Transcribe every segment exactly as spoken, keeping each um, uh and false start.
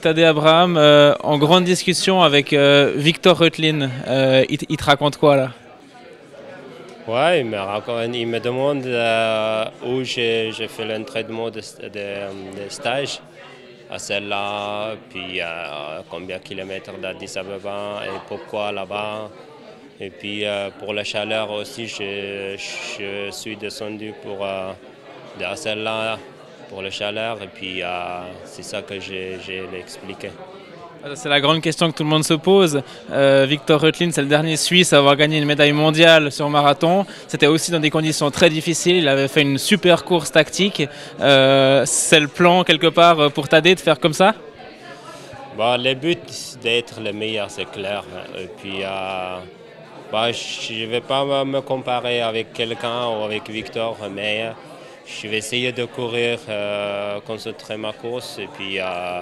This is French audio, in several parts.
Tadej Abraham euh, en grande discussion avec euh, Victor Reutlin. Euh, il, il te raconte quoi là? Ouais, il me, raconte- il me demande euh, où j'ai j'ai fait l'entraînement de, de, de stage à celle-là, puis euh, combien de kilomètres d'Addis Abeba et pourquoi là-bas. Et puis euh, pour la chaleur aussi, je, je suis descendu pour euh, de celle-là pour la chaleur et puis euh, c'est ça que j'ai j'ai expliqué. C'est la grande question que tout le monde se pose. Euh, Victor Reutlin, c'est le dernier Suisse à avoir gagné une médaille mondiale sur marathon. C'était aussi dans des conditions très difficiles. Il avait fait une super course tactique. Euh, c'est le plan quelque part pour Tadej de faire comme ça? Bah, le but c'est d'être le meilleur, c'est clair. Et puis, euh, bah, je ne vais pas me comparer avec quelqu'un ou avec Victor, mais je vais essayer de courir, euh, concentrer ma course et puis euh,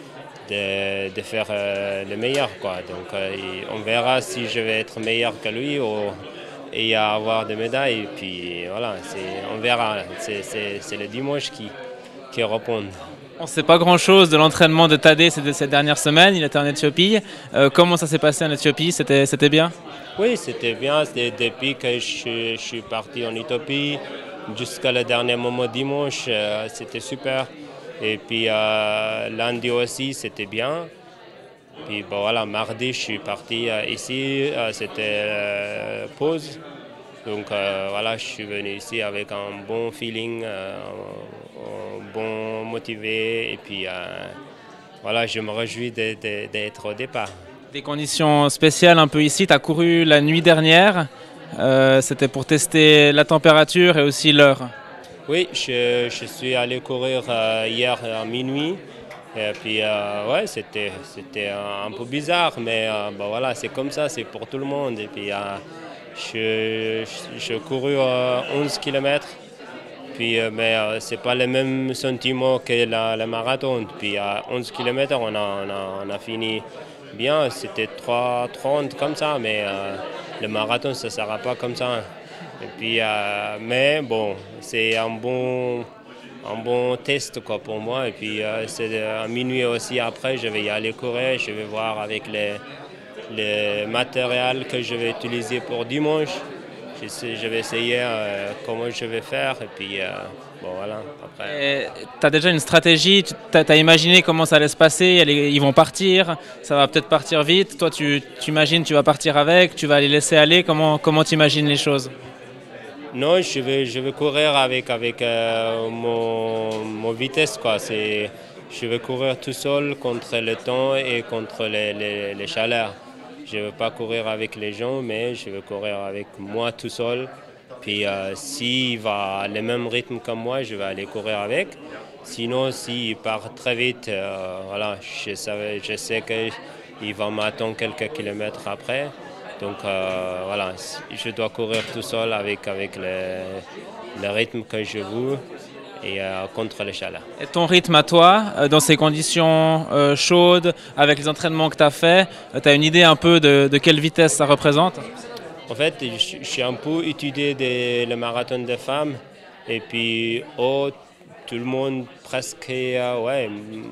de, de faire euh, le meilleur, quoi. Donc, euh, on verra si je vais être meilleur que lui ou, et avoir des médailles. Et puis voilà, on verra. C'est le dimanche qui, qui répond. On ne sait pas grand-chose de l'entraînement de Tadej ces, ces dernières semaines. Il était en Éthiopie. Euh, comment ça s'est passé en Éthiopie? C'était, c'était bien? Oui, c'était bien. Depuis que je, je suis parti en Éthiopie jusqu'à le dernier moment dimanche, euh, c'était super. Et puis euh, lundi aussi, c'était bien. Puis bon, voilà, mardi, je suis parti euh, ici, euh, c'était euh, pause. Donc euh, voilà, je suis venu ici avec un bon feeling, euh, un bon motivé. Et puis euh, voilà, je me réjouis d'être au départ. Des conditions spéciales un peu ici. Tu as couru la nuit dernière. Euh, c'était pour tester la température et aussi l'heure. Oui, je, je suis allé courir euh, hier à minuit. Et puis, euh, ouais, c'était, c'était un, un peu bizarre, mais euh, bah, voilà, c'est comme ça, c'est pour tout le monde. Et puis, euh, je, je, je couru euh, onze kilomètres, puis, euh, mais euh, ce n'est pas le même sentiment que la, le marathon. Puis, à onze kilomètres, on a, on, a, on a fini bien, c'était trois trente comme ça, mais euh, le marathon, ça ne sera pas comme ça. Et puis, euh, mais bon, c'est un bon un bon test quoi, pour moi. Et puis euh, c'est à minuit aussi après, je vais y aller courir, je vais voir avec les, les matériels que je vais utiliser pour dimanche. Je, sais, je vais essayer euh, comment je vais faire et puis euh, bon voilà. Après. Tu as déjà une stratégie, tu as imaginé comment ça allait se passer, ils vont partir, ça va peut-être partir vite. Toi, tu imagines tu vas partir avec, tu vas les laisser aller, comment comment tu imagines les choses? Non, je vais, je vais courir avec, avec euh, mon, mon vitesse. Quoi. Je vais courir tout seul contre le temps et contre les, les, les chaleurs. Je ne veux pas courir avec les gens, mais je vais courir avec moi tout seul. Puis euh, s'il va le même rythme que moi, je vais aller courir avec. Sinon, s'il part très vite, euh, voilà, je, savais, je sais qu'il va m'attendre quelques kilomètres après. Donc euh, voilà, je dois courir tout seul avec, avec le, le rythme que je veux et euh, contre les chaleurs. Et ton rythme à toi, dans ces conditions euh, chaudes, avec les entraînements que tu as fait, tu as une idée un peu de, de quelle vitesse ça représente? En fait, je, je suis un peu étudié de, le marathon des femmes et puis oh, tout le monde presque, euh, ouais,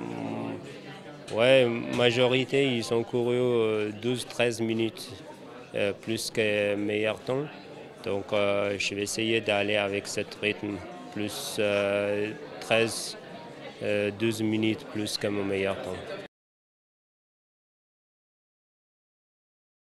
ouais, majorité, ils ont couru euh, douze treize minutes. Euh, plus que meilleur temps. Donc euh, je vais essayer d'aller avec ce rythme, plus euh, treize douze minutes plus que mon meilleur temps.